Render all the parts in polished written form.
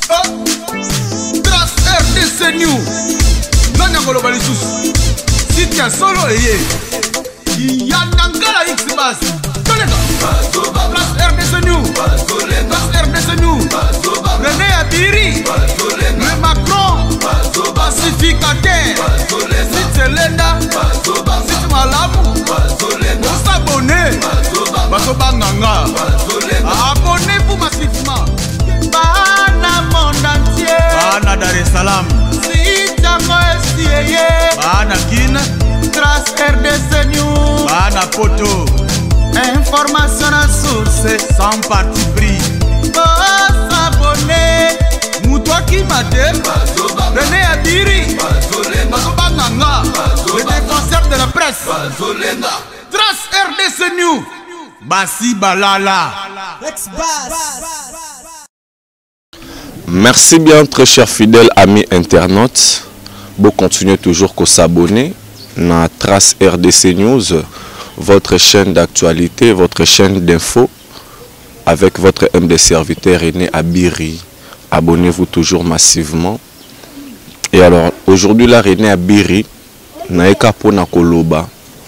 Trace RDC New. Nani akoloba lisusu. Sitia solo eye. Yanangala X-Bass. Tolenga. Trace RDC New. Trace RDC New. René Abiri. Le Macron. Pacificateur. Sitelenda. Sit Malamu. S'abonner. Basobanganga. Abonnez-vous massivement. Bana monde entier. Bana Dar es Salaam. Sitango SIE. Bana Guinée. Trace RDC New. Bana Poto. Information à source. Sans parti pris. S'abonner. Moutoua qui m'a dit. René Abiri. Basobanganga. Le défenseur de la presse. Trace RDC New. Bassi Balala. Merci bien, très chers fidèles amis internautes. Vous continuez toujours à s'abonner à Trace RDC News, votre chaîne d'actualité, votre chaîne d'info, avec votre MD serviteur René Abiri. Abonnez-vous toujours massivement. Et alors, aujourd'hui, la René Abiri, naeka pona koloba,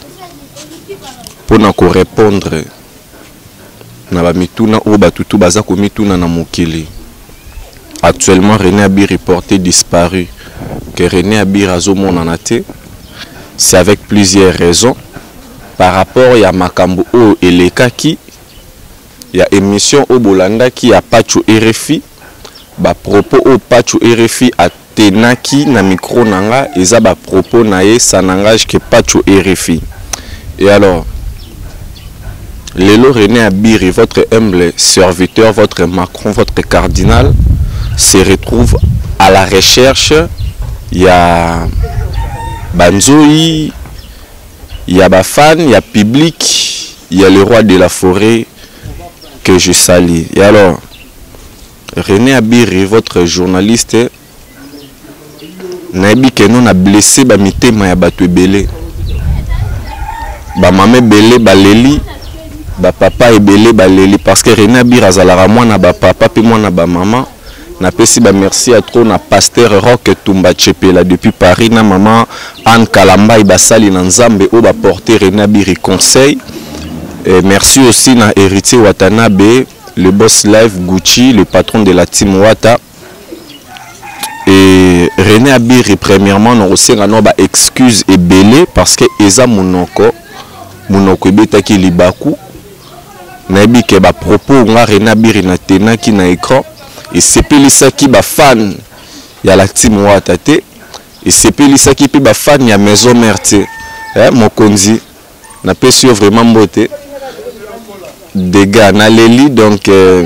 pona ko répondre na ba mituna o batutu baza ko mituna na mokili. Actuellement, René Abiri porté disparu. Que René Abiri azomona na te, c'est avec plusieurs raisons. Par rapport ya makambo o elekaki, ya émission o bolanda ki a pacho RFI, ba propos o pacho RFI atenaki na micro nanga, eza ba propos na ye ça n'engage que pacho RFI. Et alors, Lelo René Abiri, votre humble serviteur, votre Macron, votre cardinal, se retrouve à la recherche. Il y a Banzoï, il y a Bafan, il y a Public, il y a le roi de la forêt que je salue. Et alors, René Abiri, votre journaliste, Nabi que nous a blessé Bamité Maya Batu Belé. Bamame Belé Baleli. Ba papa ebele baleli parce que René Abiri azalara mwana ba papa pe mwana ba maman na pesi ba merci à trop na pasteur Rock Tumba Chepela depuis Paris na maman Anne Kalamba ibasali na Nzambe o ba porter René Abiri conseil. Et merci aussi na héritier Watanabe, le boss live Gucci, le patron de la team Wata. Et René Abiri premièrement no osenga no ba excuse ebele parce que eza munoko ebetaki libaku. Nabi ke ba propos nga René Abiri na tenaki na écran et sepelisaki ba fan ya la team Wata te et sepelisaki pe ba fan ya maison mère te mokonzi na pesi vraiment mbote dégâts na leli donc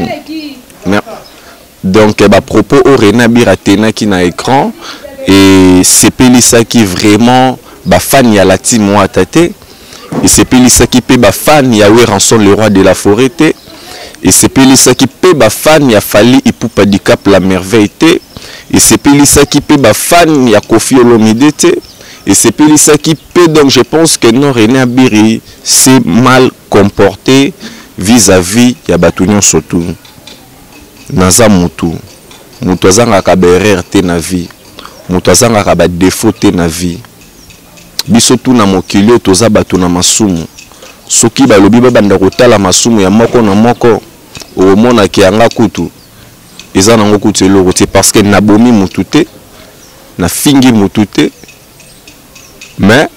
ba propos au René Abiri tenaki na écran et sepelisaki vraiment ba fan ya la team Wata te. Et c'est Pélisaki pe ba fan ya Ranson le roi de la forêt te. Et c'est Pélisaki pe ba fan ya Fali Ipupa di Cap la merveille te. Et c'est Pélisaki pe ba fan ya Kofi Olomide te. Et c'est Pélisaki pe donc je pense que non René Abiri s'est mal comporté vis-à-vis ya Batunion Sotou. Naza mutu. Mutu azanga ka berrer te na vie. Mutu azanga ka ba défaut te na vie. Biso tu na mokili toza bato na masumu soki balobi babanda kotala masumu ya moko na moko omona ki anga kutu eza nango kutu eloko te parce que nabomi mutu te na fingi mutu te mais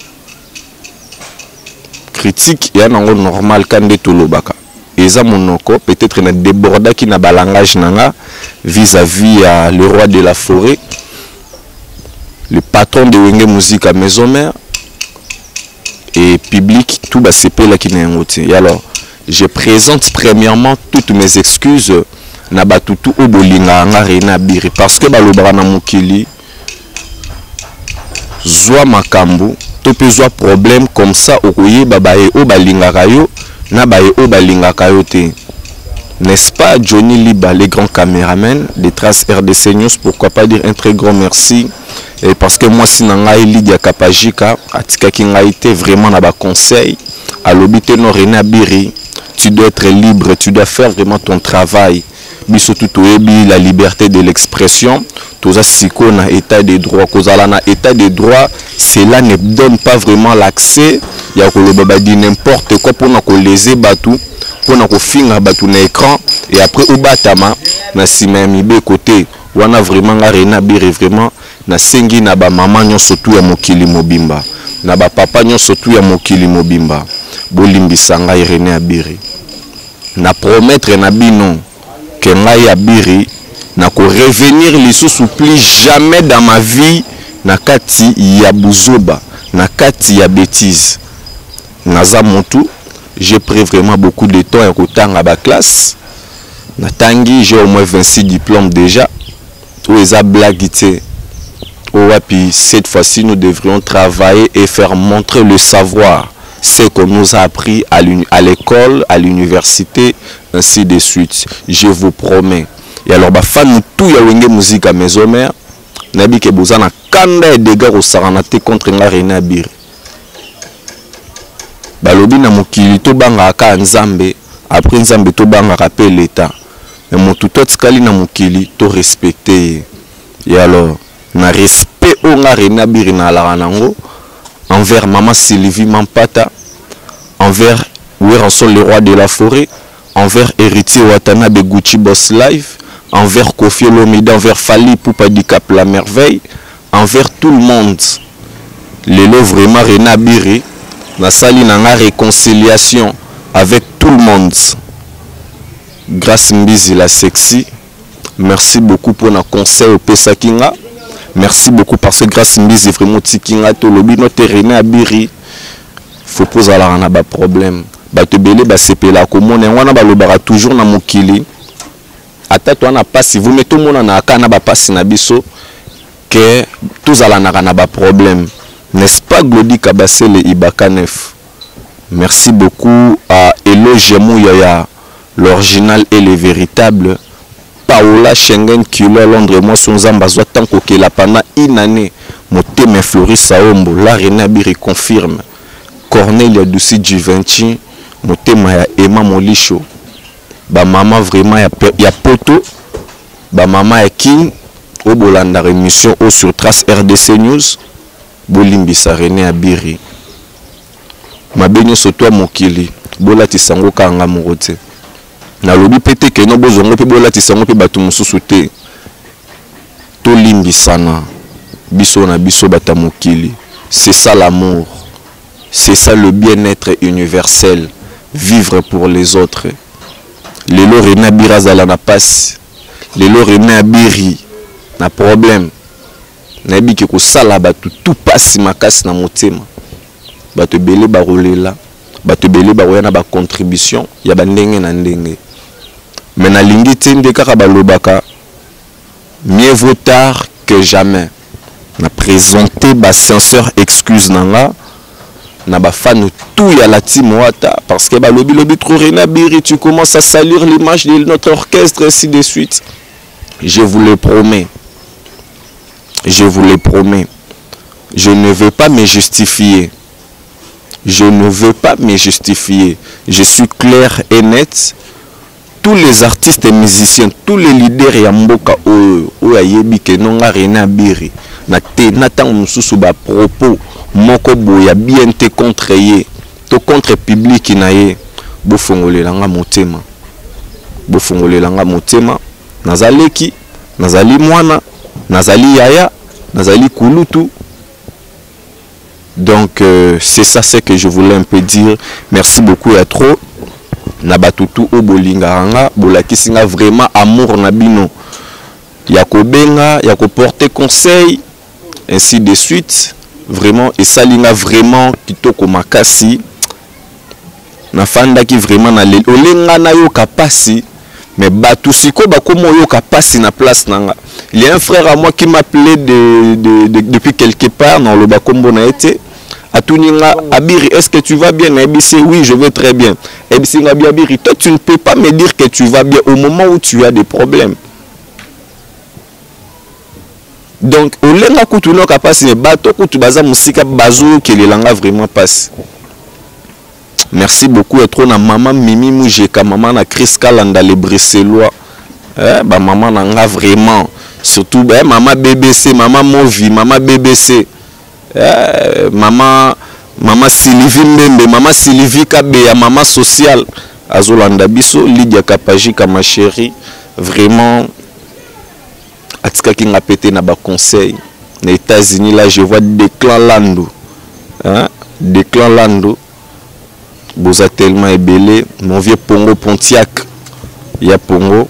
critique ya nango normal kande tolobaka eza monoko peut-être na débordaki na balangage nanga vis-à-vis à le roi de la forêt, le patron de Wenge Musique à Maison Mère et Public, tout va se là qui n'est un. Et alors, je présente premièrement toutes mes excuses na batutu obolinga nga René Abiri parce que balobara na mokili zwa makambu to pe zwa problème comme ça okoye babaye o balinga kayo na baye o balinga kayo te. N'est-ce pas Johnny Liba, les grands caméramans des Traces RDC News, pourquoi pas dire un très grand merci. Et parce que moi, si nangai Lydia Kapajika, atika ki nga été vraiment na ba conseil, à l'obité no René Abiri, tu dois être libre, tu dois faire vraiment ton travail. Biso tout la liberté de l'expression, tout ça si qu'on a état de droit, état de droit, cela ne donne pas vraiment l'accès. Il y a que dit n'importe quoi pour nous léser batou, pour nous finir batou na écran et après au batama na si même côté, on a vraiment arena biri vraiment na sengi na ba maman nyo surtout ya mokili mobimba, na ba papa nyo surtout ya mokili mobimba, bolimbisanga René Abiri. Na promettre na bino que ngai Abiri na ko revenir lisusu plus jamais dans ma vie na kati ya buzoba, na kati ya bêtise. Naza montu, j'ai pris vraiment beaucoup de temps à kotanga ba classe. Na tangi, j'ai au moins 26 diplômes déjà. Tout les blaguité. Puis cette fois-ci, nous devrions travailler et faire montrer le savoir, ce qu'on nous a appris à l'école, à l'université, ainsi de suite. Je vous promets. Et alors, fan tout ya wenge musique à mes homères, nabi ke bozana kanda et dégâts au saranate contre nga René Abiri. Balobi na mokili to banga aka nzambe, après nzambe to banga rappel l'état. Mais mon tout autre skali na mokili to respecter. Et alors, na respect au nga René Abiri na laranango envers maman Sylvie Mampata, envers Weranson le roi de la forêt, envers héritier Watanabe Gucci Boss Live, envers Kofi Olomide, envers Fali Poupa Dicap la merveille, envers tout le monde. Lelo vraiment René Abiri na sali na nga réconciliation avec tout le monde. Grâce Mbizi la sexy. Merci beaucoup pour nos conseils au Pesakinga. Merci beaucoup parce que grâce Mbizi vraiment tikinga to lobi notre René Abiri. Faut poser la rana ba problème. Ba te belé ba sepela ko mona wana ba lobara toujours na mokili. Ata to na passe vous mettez mona na kana ba passe na biso que tous ala na ba problème. N'est-ce pas Glody Kabasele Ibaka 9? Merci beaucoup à Elo Jemou Yaya, l'original et le véritable. Paola Schengen Kilo Londres, moi son zambazwa tant que la pendant une année. Moteme Floris Saombo, la René Abiri confirme. Cornelia Dusi Givenchy, Motema ya Emma Molicho. Ba maman vraiment ya poto. Ba maman ya King. Au Bolanda émission au sur Trace RDC News. Bolimbisa René Abiri. Mabenyo soto mokili. Bola tisango kanga morote. Na lobi pete ke no bozongo pe bola tisango pe batu mususu te. To limbisana. Biso na biso bata mokili. C'est ça l'amour. C'est ça le bien-être universel. Vivre pour les autres. Lelo René Abiri azala na passe. Lelo René Abiri na problème. Nabi ke ko sala batu tout passe makasi na motema. Batu belé barolela. Batu belé baroya na ba contribution ya ba ndenge na ndenge. Mais na lingi tende kaka balobaka mieux vaut tard que jamais. Na présenter ba sincère excuse nanga na ba fan tout ya la team Wata parce que ba lobi trop René Abiri tu commences à salir l'image de notre orchestre ainsi de suite. Je vous le promets. Je vous le promets. Je ne veux pas me justifier. Je ne veux pas me justifier. Je suis clair et net. Tous les artistes et musiciens, tous les leaders ya mboka o ayebi ke nonga René Abiri na te natang mususu ba propos moko boya bien te contre ye to contre public na ye bo fongolelanga motema. Bo fongolelanga motema nazaleki nazali mwana nazali yaya nazali kulutu. Donc c'est ça ce que je voulais un peu dire. Merci beaucoup à trop. Nabatutu o bolinganga bolakisinga vraiment amour nabino. Yako benga, yako porter conseil ainsi de suite. Vraiment et salinga vraiment kitoko makasi. Na fanda ki vraiment na le olenga na yo kapasi. Mais batu siko bakomo yo kapasi na place nanga. Il y a un frère à moi qui m'appelait depuis quelque part dans le bakombo na été. Atuninga Abiri, est-ce que tu vas bien? Ebisi, oui, je vais très bien. Ebisi Abiri, toi tu ne peux pas me dire que tu vas bien au moment où tu as des problèmes. Donc, au lenga kutuno kapasi ne bato kutu baza musika bazo que les langues vraiment passent. Merci beaucoup. Et trop na maman Mimi Moujeka, maman na Chris Kalanda, les Bruxellois. Bah, maman n'a vraiment. Surtout, maman BBC, maman Movi, maman BBC. Maman Sylvie Mbembe, maman Sylvie Kabea, maman sociale. Azolanda Biso, Lydia Kapajika, ma chérie. Vraiment, Atika qui m'a pété na ba conseil. Les États-Unis, là, je vois des clans Lando. Des clans Lando. Boza tellement ébélé. Mon vieux Pongo Pontiac. Il y a Pongo.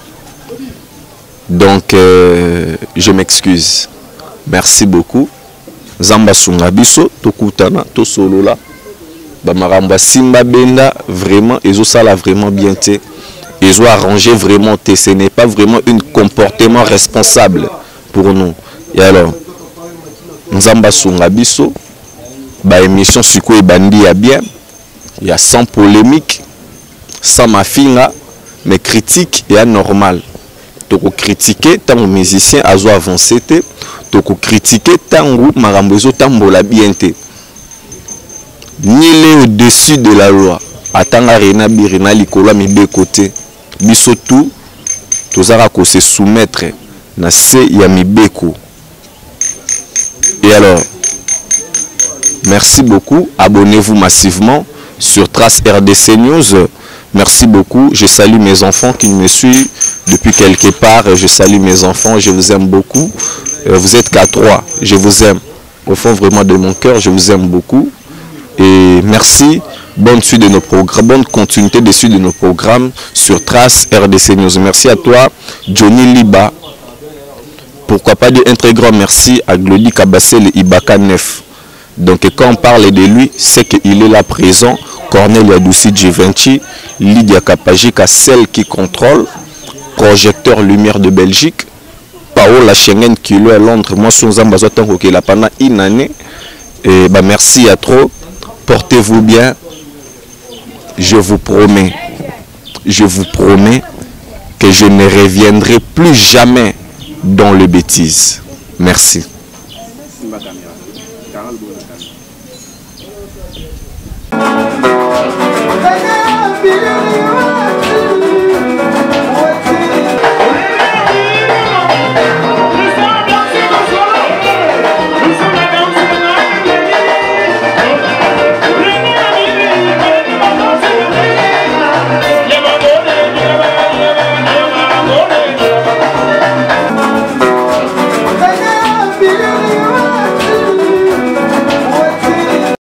Donc, je m'excuse. Merci beaucoup. Zamba Sunga Biso, Tokutana, Tosolola. Bamaramba Simba Benda, vraiment, ils ont ça là vraiment bien. Ils ont arrangé vraiment. Ce n'est pas vraiment un comportement responsable pour nous. Et alors, Zamba Sunga Biso, ba émission Suko et Bandi ya bien. Il y a sans polémique, sans mafinga, mais critique et anormal. Toko critiquer tant que musicien a avancé, toko critiquer tant que marambezo tambola bien. Ni les au-dessus de la loi. Atanga rena birina likola mi be côté. Biso tout, tozara ko se soumettre na se ya mi beko. Et alors, merci beaucoup. Abonnez-vous massivement sur Trace RDC News. Merci beaucoup. Je salue mes enfants qui me suivent depuis quelque part. Je salue mes enfants. Je vous aime beaucoup. Vous êtes qu'à 3. Je vous aime. Au fond vraiment de mon cœur, je vous aime beaucoup. Et merci. Bonne suite de nos programmes. Bonne continuité de suite de nos programmes sur Trace RDC News. Merci à toi, Johnny Liba. Pourquoi pas dire un très grand merci à Glody Kabassel et Ibaka Nef. Donc quand on parle de lui, c'est qu'il est là présent. Cornel Yadoussi Givenchy, Lydia Kapajika, celle qui contrôle, projecteur lumière de Belgique, Paola Schengen qui est à Londres, moi je suis en qui est là pendant une année. Et bah merci à trop, portez-vous bien, je vous promets que je ne reviendrai plus jamais dans les bêtises. Merci.